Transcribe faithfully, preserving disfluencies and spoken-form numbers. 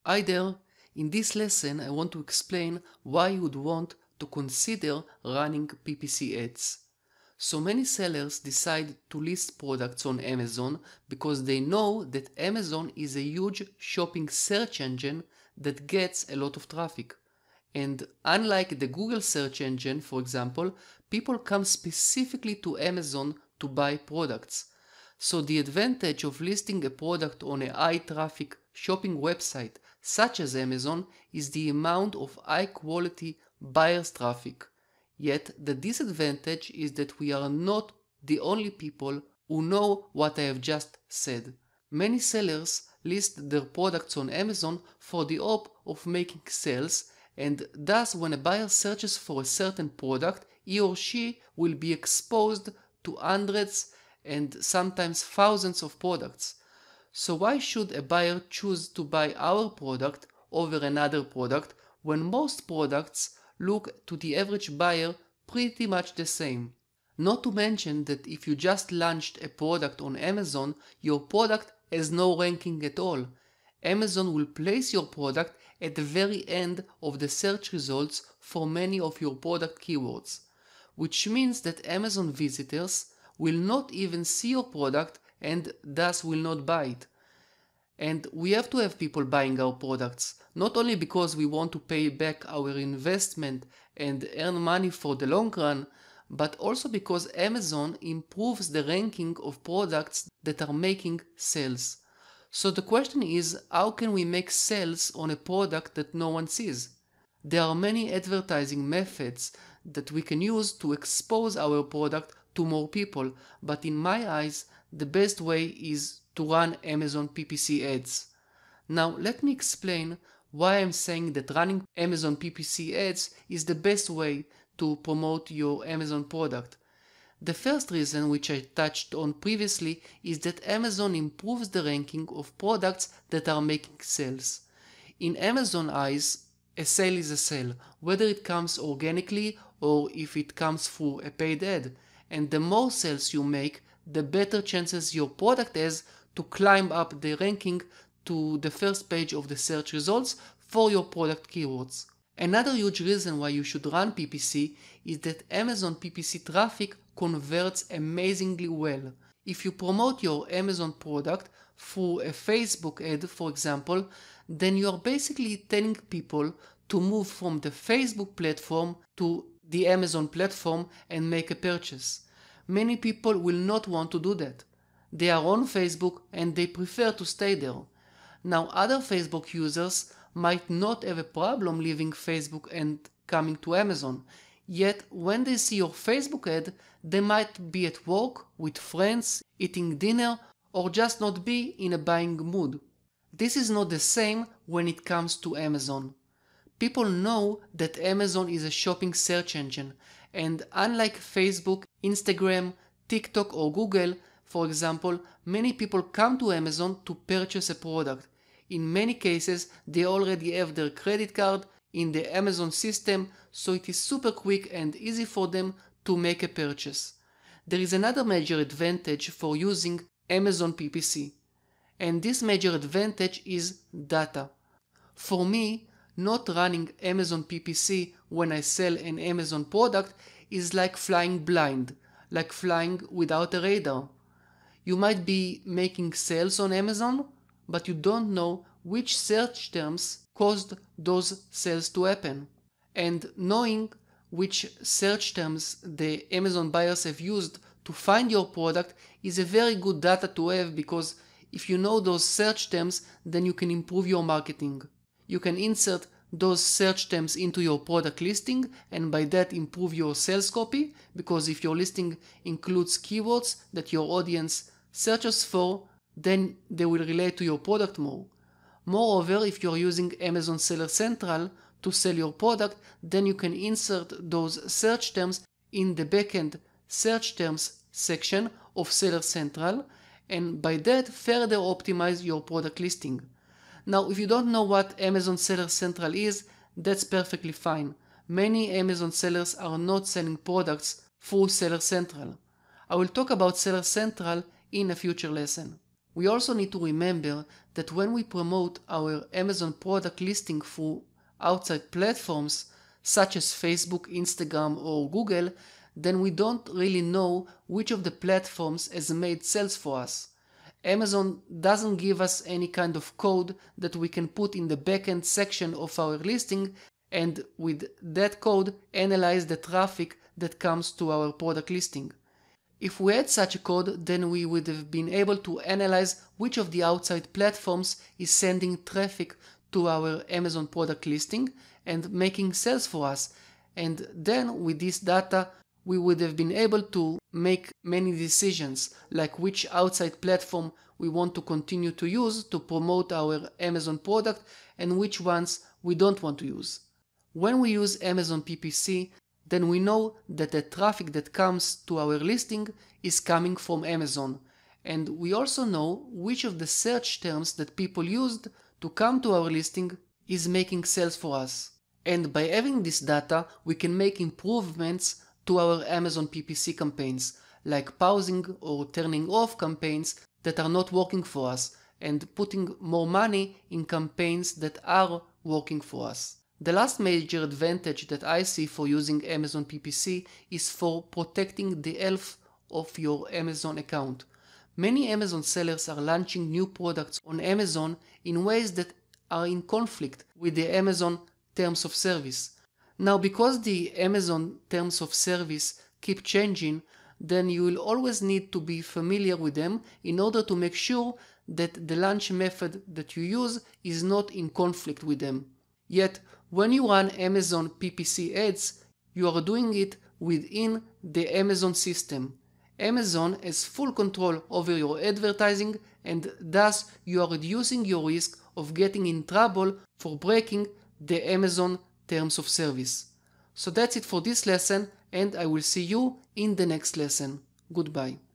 Hi there! In this lesson I want to explain why you would want to consider running P P C ads. So many sellers decide to list products on Amazon because they know that Amazon is a huge shopping search engine that gets a lot of traffic. And unlike the Google search engine, for example, people come specifically to Amazon to buy products. So the advantage of listing a product on a high traffic shopping website such as Amazon is the amount of high quality buyers traffic. Yet the disadvantage is that we are not the only people who know what I have just said. Many sellers list their products on Amazon for the hope of making sales, and thus when a buyer searches for a certain product, he or she will be exposed to hundreds and sometimes thousands of products. So why should a buyer choose to buy our product over another product when most products look to the average buyer pretty much the same? Not to mention that if you just launched a product on Amazon, your product has no ranking at all. Amazon will place your product at the very end of the search results for many of your product keywords, which means that Amazon visitors will not even see your product and thus will not buy it. And we have to have people buying our products, not only because we want to pay back our investment and earn money for the long run, but also because Amazon improves the ranking of products that are making sales. So the question is, how can we make sales on a product that no one sees? There are many advertising methods that we can use to expose our product to more people, but in my eyes, the best way is to run Amazon P P C ads. Now let me explain why I'm saying that running Amazon P P C ads is the best way to promote your Amazon product. The first reason, which I touched on previously, is that Amazon improves the ranking of products that are making sales. In Amazon eyes, a sale is a sale, whether it comes organically or if it comes through a paid ad. And the more sales you make, the better chances your product has to climb up the ranking to the first page of the search results for your product keywords. Another huge reason why you should run P P C is that Amazon P P C traffic converts amazingly well. If you promote your Amazon product through a Facebook ad, for example, then you are basically telling people to move from the Facebook platform to the Amazon platform and make a purchase. Many people will not want to do that. They are on Facebook and they prefer to stay there. Now, other Facebook users might not have a problem leaving Facebook and coming to Amazon. Yet, when they see your Facebook ad, they might be at work, with friends, eating dinner, or just not be in a buying mood. This is not the same when it comes to Amazon. People know that Amazon is a shopping search engine, and unlike Facebook, Instagram, TikTok or Google, for example, many people come to Amazon to purchase a product. In many cases, they already have their credit card in the Amazon system, so it is super quick and easy for them to make a purchase. There is another major advantage for using Amazon P P C, and this major advantage is data. For me, not running Amazon P P C when I sell an Amazon product is like flying blind, like flying without a radar. You might be making sales on Amazon, but you don't know which search terms caused those sales to happen. And knowing which search terms the Amazon buyers have used to find your product is a very good data to have, because if you know those search terms, then you can improve your marketing. You can insert those search terms into your product listing and by that improve your sales copy, because if your listing includes keywords that your audience searches for, then they will relate to your product more. Moreover, if you're using Amazon Seller Central to sell your product, then you can insert those search terms in the backend search terms section of Seller Central, and by that further optimize your product listing. Now, if you don't know what Amazon Seller Central is, that's perfectly fine. Many Amazon sellers are not selling products through Seller Central. I will talk about Seller Central in a future lesson. We also need to remember that when we promote our Amazon product listing through outside platforms such as Facebook, Instagram, or Google, then we don't really know which of the platforms has made sales for us. Amazon doesn't give us any kind of code that we can put in the backend section of our listing and with that code analyze the traffic that comes to our product listing. If we had such a code, then we would have been able to analyze which of the outside platforms is sending traffic to our Amazon product listing and making sales for us. And then with this data, we would have been able to make many decisions, like which outside platform we want to continue to use to promote our Amazon product and which ones we don't want to use. When we use Amazon P P C, then we know that the traffic that comes to our listing is coming from Amazon. And we also know which of the search terms that people used to come to our listing is making sales for us. And by having this data, we can make improvements to our Amazon P P C campaigns, like pausing or turning off campaigns that are not working for us and putting more money in campaigns that are working for us. The last major advantage that I see for using Amazon P P C is for protecting the health of your Amazon account. Many Amazon sellers are launching new products on Amazon in ways that are in conflict with the Amazon terms of service. Now, because the Amazon terms of service keep changing, then you will always need to be familiar with them in order to make sure that the launch method that you use is not in conflict with them. Yet, when you run Amazon P P C ads, you are doing it within the Amazon system. Amazon has full control over your advertising, and thus you are reducing your risk of getting in trouble for breaking the Amazon terms of service. So that's it for this lesson, and I will see you in the next lesson. Goodbye.